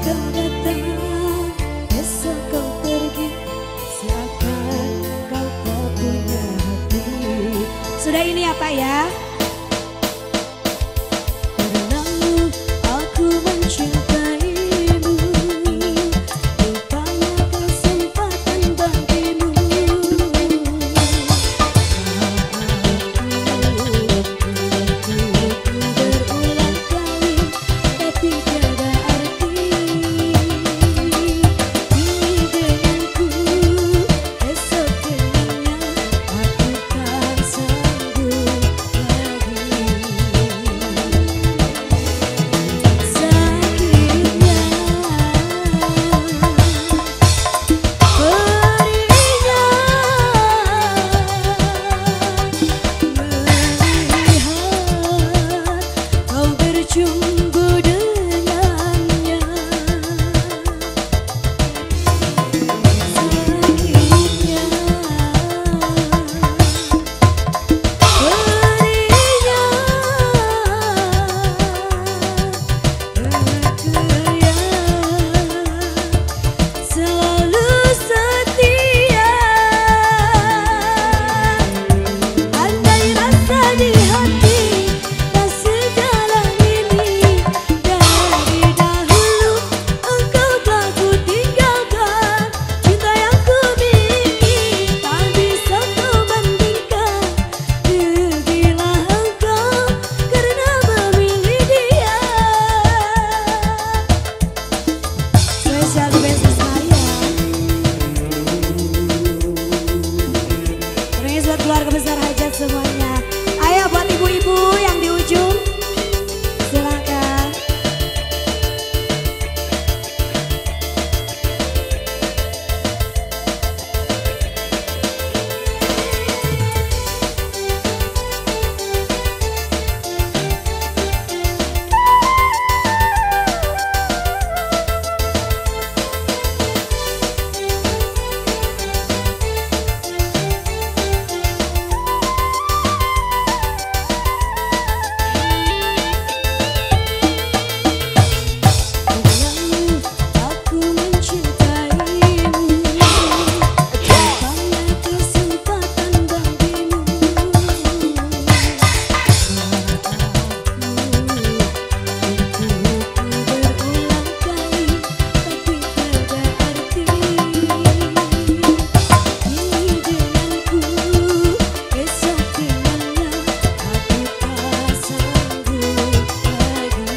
kau datang, esok kau pergi, seakan kau tak punya hati. Sudah ini apa ya? Karenamu aku mencintaimu, rupanya kesempatan bagimu. Berulang kali tapi tiada arti. Kini denganku, esok dengannya, aku tak sanggup lagi. Sakitnya, perihnya, melihat kau berjumpa dengannya. Sakitnya, perihnya, selalu setia. Andai rasa di hati tak sejalan ini, dari dahulu engkau telah ku tinggalkan. Cinta yang ku miliki tak bisa kau bandingkan. Rugilah engkau karena memilih dia. Spesial best saya. Terus buat keluarga besar hajat semuanya. Ayo buat ibu-ibu yang di ujung, silakan. Aku mencintaimu, rupanya kesempatan bagimu. Berulang kali tapi tiada arti. Kini denganku, esok dengannya, aku tak sanggup lagi.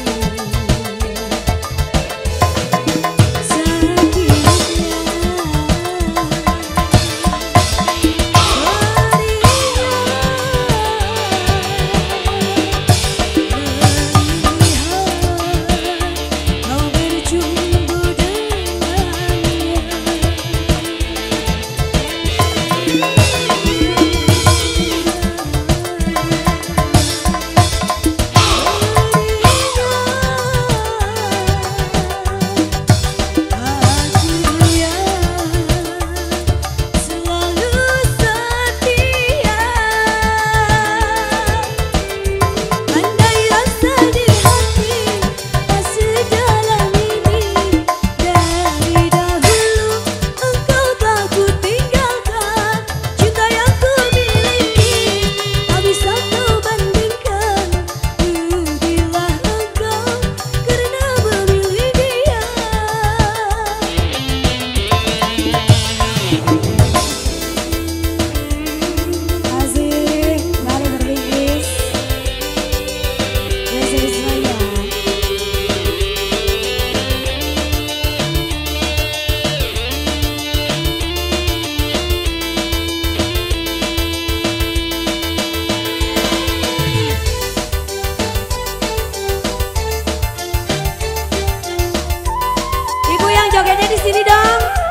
Jogetnya di sini dong.